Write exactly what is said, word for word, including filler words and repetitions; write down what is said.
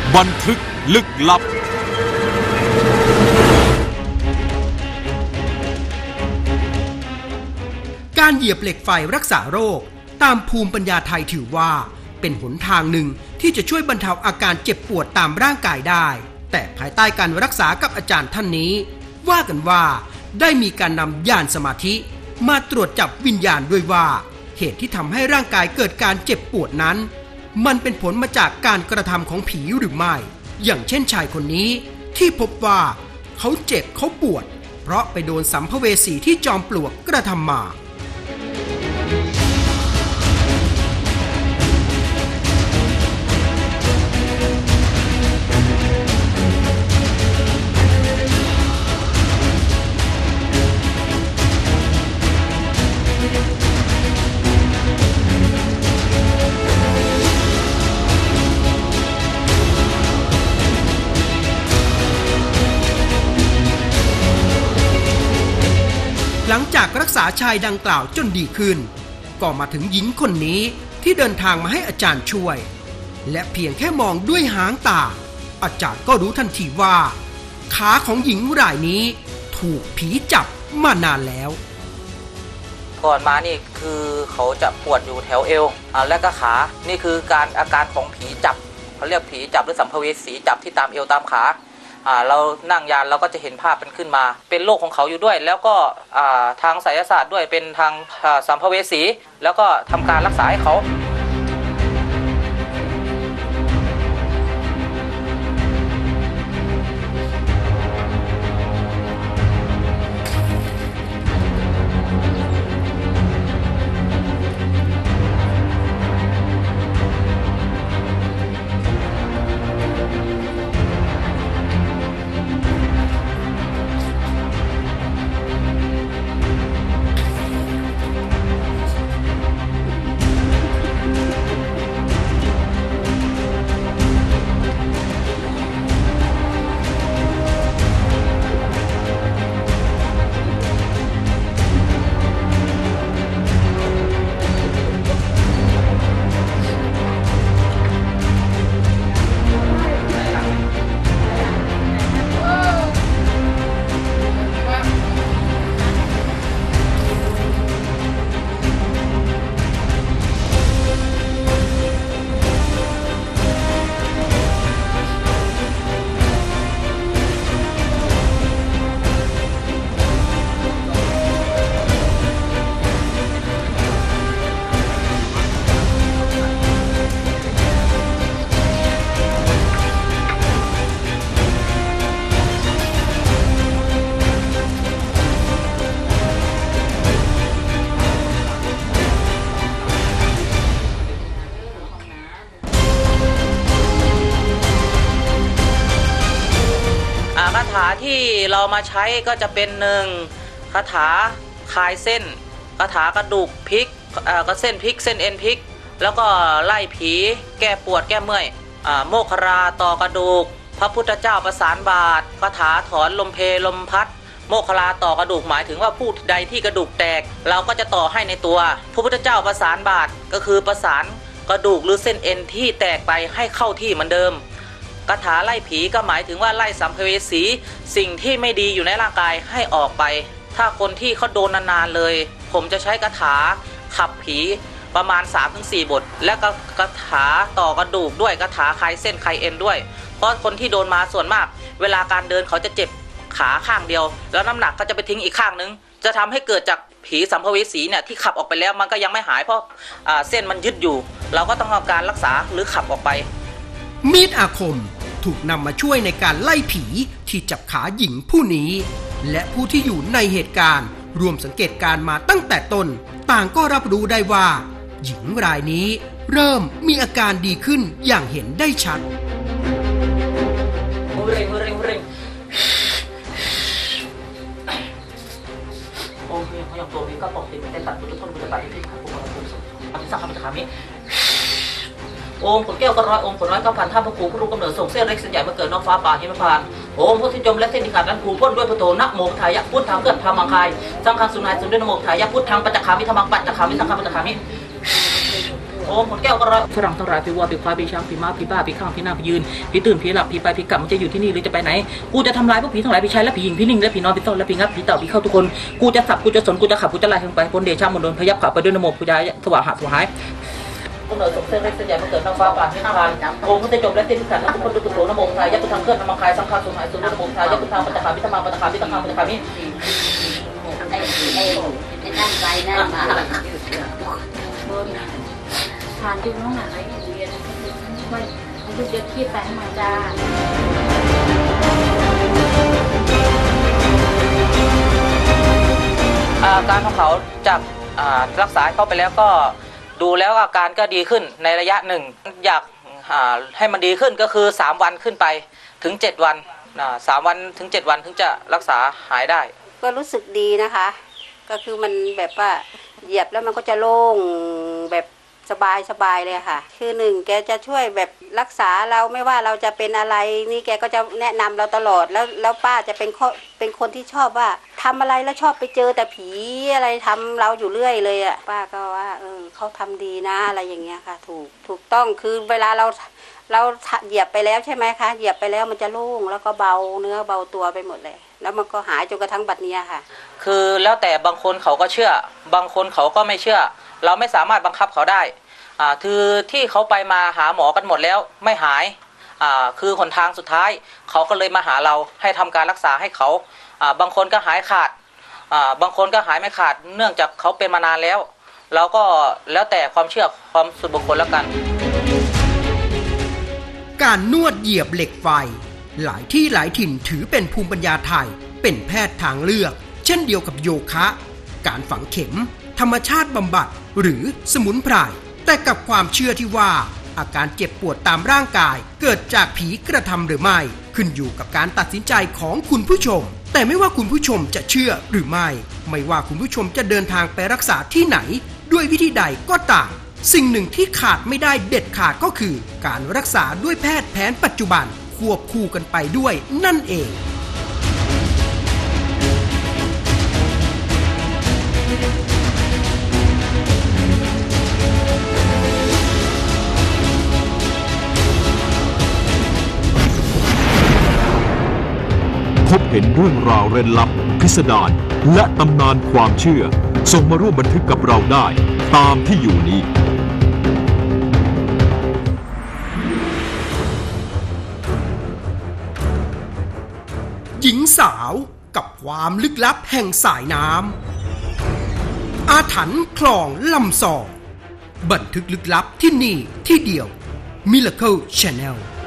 บันทึกลึกลับการเหยียบเหล็กไฟรักษาโรคตามภูมิปัญญาไทยถือว่าเป็นหนทางหนึ่งที่จะช่วยบรรเทาอาการเจ็บปวดตามร่างกายได้แต่ภายใต้การรักษากับอาจารย์ท่านนี้ว่ากันว่าได้มีการนำญาณสมาธิมาตรวจจับวิญญาณด้วยว่าเหตุที่ทำให้ร่างกายเกิดการเจ็บปวดนั้นมันเป็นผลมาจากการกระทำของผีหรือไม่อย่างเช่นชายคนนี้ที่พบว่าเขาเจ็บเขาปวดเพราะไปโดนสัมภเวสีที่จอมปลวกกระทำมาหลังจากรักษาชายดังกล่าวจนดีขึ้นก็มาถึงหญิงคนนี้ที่เดินทางมาให้อาจารย์ช่วยและเพียงแค่มองด้วยหางตาอาจารย์ก็รู้ทันทีว่าขาของหญิงรายนี้ถูกผีจับมานานแล้วก่อนมานี่คือเขาจะปวดอยู่แถวเอวอ่าและก็ขานี่คือการอาการของผีจับเขาเรียกผีจับหรือสัมภเวสีจับที่ตามเอวตามขาอ่าเรานั่งยานเราก็จะเห็นภาพเป็นขึ้นมาเป็นโรคของเขาอยู่ด้วยแล้วก็อ่าทางไสยศาสตร์ด้วยเป็นทางสัมภเวสีแล้วก็ทำการรักษาให้เขาคาถาที่เรามาใช้ก็จะเป็นหนึ่งคาถาคลายเส้นคาถากระดูกพลิกก็เส้นพลิกเส้นเอ็นพลิกแล้วก็ไล่ผีแก้ปวดแก้เมื่อยโมคราต่อกระดูกพระพุทธเจ้าประสานบาทคาถาถอนลมเพลมพัดโมคราต่อกระดูกหมายถึงว่าผู้ใดที่กระดูกแตกเราก็จะต่อให้ในตัวพระพุทธเจ้าประสานบาทก็คือประสานกระดูกหรือเส้นเอ็นที่แตกไปให้เข้าที่เหมือนเดิมคาถาไล่ผีก็หมายถึงว่าไล่สัมภเวสีสิ่งที่ไม่ดีอยู่ในร่างกายให้ออกไปถ้าคนที่เขาโดนนานๆเลยผมจะใช้คาถาขับผีประมาณ สามถึงสี่ บทและก็คาถาต่อกระดูกด้วยคาถาคลายเส้นคลายเอ็นด้วยเพราะคนที่โดนมาส่วนมากเวลาการเดินเขาจะเจ็บขาข้างเดียวแล้วน้ำหนักก็จะไปทิ้งอีกข้างนึงจะทำให้เกิดจากผีสัมภเวสีเนี่ยที่ขับออกไปแล้วมันก็ยังไม่หายเพราะเส้นมันยึดอยู่เราก็ต้องทำการรักษาหรือขับออกไปมีดอาคมถูกนำมาช่วยในการไล่ผีที่จับขาหญิงผู้นี้และผู้ที่อยู่ในเหตุการณ์รวมสังเกตการมาตั้งแต่ต้นต่างก็รับรู้ได้ว่าหญิงรายนี้เริ่มมีอาการดีขึ้นอย่างเห็นได้ชัดเร่งเร่งเร่งโอ้ยเขาอย่างตัวนี้ก็ปกติไม่ได้ตัดตัวต้นตัวตัดที่ที่ขาผมมาผมอภิสักคำจะขามิโอมผลแก้วก็ร้อยโอมผลร้อยก็พันท่าพระครูผู้รู้กำเนิดส่งเส้นเล็กเส้นใหญ่มาเกิดนอกฟ้าป่าหิมพานต์โอมพุทธิจมและเส้นที่ขาดนั้นผูกพ้นด้วยพุทโธนะโมทายะพุทธังเกิดธรรมังคายสังฆังสุนัยสุนด้วยนะโมทายะพุทธังปัจจคามิธรรมังปัจจคามิสังฆังปัจจคามิโอ้หมดแก้วก็ร้อยฝรั่งทั้งหลายพี่วัวพี่ควายพี่ช้างพี่ม้าพี่บ้าพี่ข้างพี่หน้าพี่ยืนพี่ตื่นพี่หลับพี่ไปพี่กลับมันจะอยู่ที่นี่หรือจะไปไหนกูจะทำลายพวกผีทั้งหลายพี่ชายและพี่หญิงพี่นิ่งและพี่นอนพี่ต้นและพี่งับพี่เต่าพี่เข้าทุกคนกูจะสับกูจะสนกูจะขับกูจะไล่ทั้งไปบนเดชะมนดลพยับขับไปด้วยนโมพุทธายะสว่างหาสวายต้นเหนือสมเส้นเล็กเส้นใหญ่มาเกิดนางฟ้าป่าที่นารายโอ้พระเจ้าจบและเต้นขันและทุกคนดูกุศลนโมพุทธายะพุทธังเคลื่อนนมังคายสังฆาสุนหายสุนนโมพุทธายะพุทธังปัจจคามิธรรมังปัจจคามิธรรมังปัจจคามิไอ้ไอ้ไอ้นั่นไปนั่นมาทานดูน้องหนาไอ้เรียนไม่ลูกจะขี้แตงมาจ้าการของเขาจากรักษาเข้าไปแล้วก็ดูแล้วอาการก็ดีขึ้นในระยะหนึ่งอยากให้มันดีขึ้นก็คือสามวันขึ้นไปถึงเจ็ดวันสามวันถึงเจ็ดวันถึงจะรักษาหายได้ก็รู้สึกดีนะคะก็คือมันแบบว่าเหยียบแล้วมันก็จะโล่งแบบสบายสบายเลยค่ะคือหนึ่งแกจะช่วยแบบรักษาเราไม่ว่าเราจะเป็นอะไรนี่แกก็จะแนะนำเราตลอดแล้วแล้วป้าจะเป็นเป็นคนที่ชอบว่าทำอะไรแล้วชอบไปเจอแต่ผีอะไรทำเราอยู่เรื่อยเลยอ่ะป้าก็ว่าเออเขาทำดีนะอะไรอย่างเงี้ยค่ะถูกถูกต้องคือเวลาเราเราเหยียบไปแล้วใช่ไหมคะเหยียบไปแล้วมันจะโล่งแล้วก็เบาเนื้อเบาตัวไปหมดเลยแล้วมันก็หายจนกระทั่งบัดนี้ค่ะคือแล้วแต่บางคนเขาก็เชื่อบางคนเขาก็ไม่เชื่อเราไม่สามารถบังคับเขาได้อ่าคือที่เขาไปมาหาหมอกันหมดแล้วไม่หายอ่าคือหนทางสุดท้ายเขาก็เลยมาหาเราให้ทำการรักษาให้เขาอ่าบางคนก็หายขาดอ่าบางคนก็หายไม่ขาดเนื่องจากเขาเป็นมานานแล้วเราก็แล้วแต่ความเชื่อความส่วนบุคคลแล้วกันการนวดเหยียบเหล็กไฟหลายที่หลายถิ่นถือเป็นภูมิปัญญาไทยเป็นแพทย์ทางเลือกเช่นเดียวกับโยคะการฝังเข็มธรรมชาติบำบัดหรือสมุนไพรแต่กับความเชื่อที่ว่าอาการเจ็บปวดตามร่างกายเกิดจากผีกระทำหรือไม่ขึ้นอยู่กับการตัดสินใจของคุณผู้ชมแต่ไม่ว่าคุณผู้ชมจะเชื่อหรือไม่ไม่ว่าคุณผู้ชมจะเดินทางไปรักษาที่ไหนด้วยวิธีใดก็ตามสิ่งหนึ่งที่ขาดไม่ได้เด็ดขาดก็คือการรักษาด้วยแพทย์แผนปัจจุบันควบคู่กันไปด้วยนั่นเองพบเห็นเรื่องราวเร้นลับพิสดารและตำนานความเชื่อส่งมาร่วมบันทึกกับเราได้ตามที่อยู่นี้หญิงสาวกับความลึกลับแห่งสายน้ำอาถรรพ์คลองลำซองบันทึกลึกลับที่นี่ที่เดียว Miracle Channel